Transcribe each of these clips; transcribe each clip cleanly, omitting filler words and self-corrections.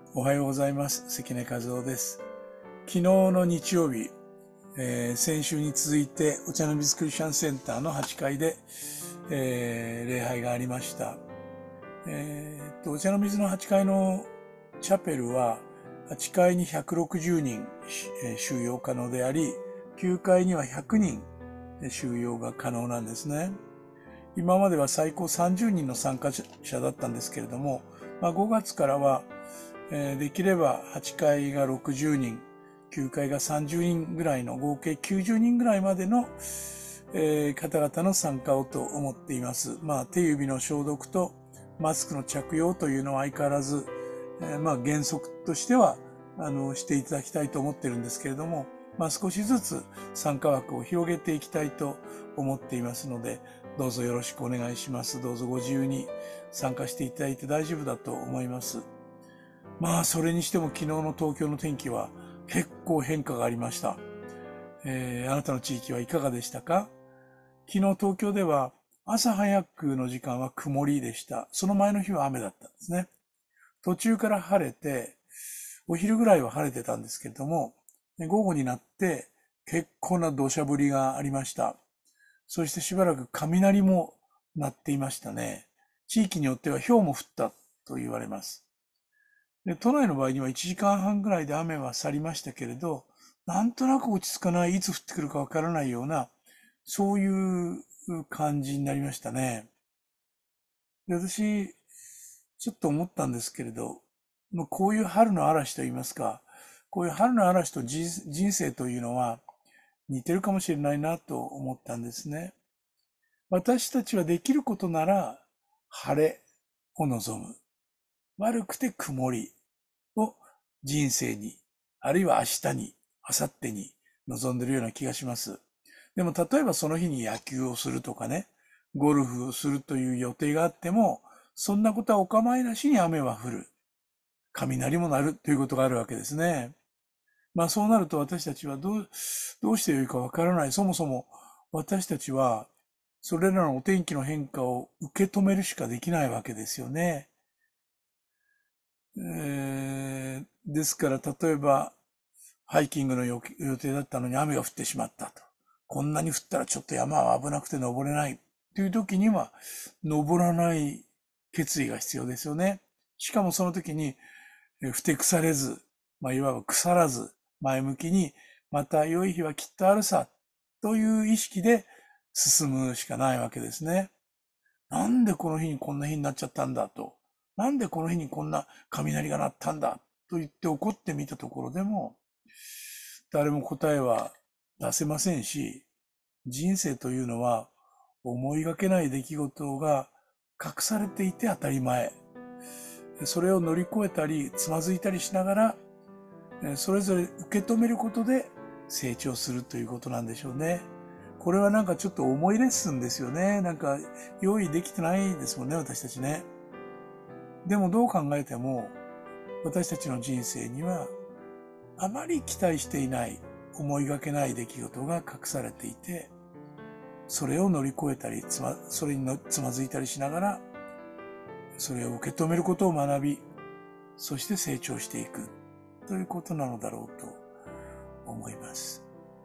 おはようございます。関根和夫です。昨日の日曜日、先週に続いてお茶の水クリスチャンセンターの8階で、礼拝がありました。お茶の水の8階のチャペルは8階に160人収容可能であり、9階には100人収容が可能なんですね。今までは最高30人の参加者だったんですけれども、5月からはできれば8階が60人、9階が30人ぐらいの合計90人ぐらいまでの、方々の参加をと思っています。手指の消毒とマスクの着用というのは相変わらず、原則としてはしていただきたいと思ってるんですけれども、少しずつ参加枠を広げていきたいと思っていますので、どうぞよろしくお願いします。どうぞご自由に参加していただいて大丈夫だと思います。それにしても昨日の東京の天気は結構変化がありました。あなたの地域はいかがでしたか？昨日東京では朝早くの時間は曇りでした。その前の日は雨だったんですね。途中から晴れて、お昼ぐらいは晴れてたんですけれども、午後になって結構な土砂降りがありました。そしてしばらく雷も鳴っていましたね。地域によっては雹も降ったと言われます。で、都内の場合には1時間半ぐらいで雨は去りましたけれど、なんとなく落ち着かない、いつ降ってくるかわからないような、そういう感じになりましたね。で、私、ちょっと思ったんですけれど、こういう春の嵐といいますか、こういう春の嵐と人生というのは似てるかもしれないなと思ったんですね。私たちはできることなら晴れを望む。悪くて曇りを人生に、あるいは明日に、明後日に望んでるような気がします。でも例えばその日に野球をするとかね、ゴルフをするという予定があっても、そんなことはお構いなしに雨は降る。雷も鳴るということがあるわけですね。そうなると私たちはどうしてよいかわからない。そもそも私たちはそれらのお天気の変化を受け止めるしかできないわけですよね。ですから例えばハイキングの予定だったのに雨が降ってしまったと。こんなに降ったらちょっと山は危なくて登れないという時には登らない決意が必要ですよね。しかもその時にふてくされず、いわば腐らず前向きにまた良い日はきっとあるさという意識で進むしかないわけですね。なんでこの日にこんな日になっちゃったんだと。なんでこの日にこんな雷が鳴ったんだと言って怒ってみたところでも、誰も答えは出せませんし、人生というのは思いがけない出来事が隠されていて当たり前。それを乗り越えたり、つまずいたりしながら、それぞれ受け止めることで成長するということなんでしょうね。これはなんかちょっと重いレッスンですよね。なんか用意できてないですもんね、私たちね。でもどう考えても、私たちの人生にはあまり期待していない思いがけない出来事が隠されていて、それを乗り越えたり、それにつまずいたりしながら、それを受け止めることを学び、そして成長していくということなのだろうと思います。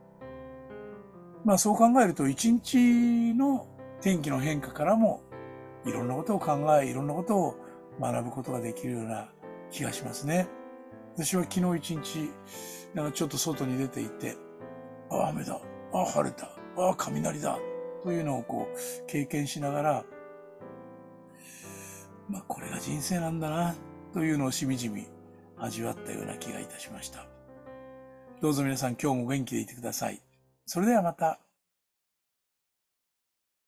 そう考えると、一日の天気の変化からも、いろんなことを考え、いろんなことを学ぶことができるような気がしますね。私は昨日一日、ちょっと外に出ていて、雨だ、晴れた、雷だ、というのを経験しながら、これが人生なんだな、というのをしみじみ味わったような気がいたしました。どうぞ皆さん今日も元気でいてください。それではまた。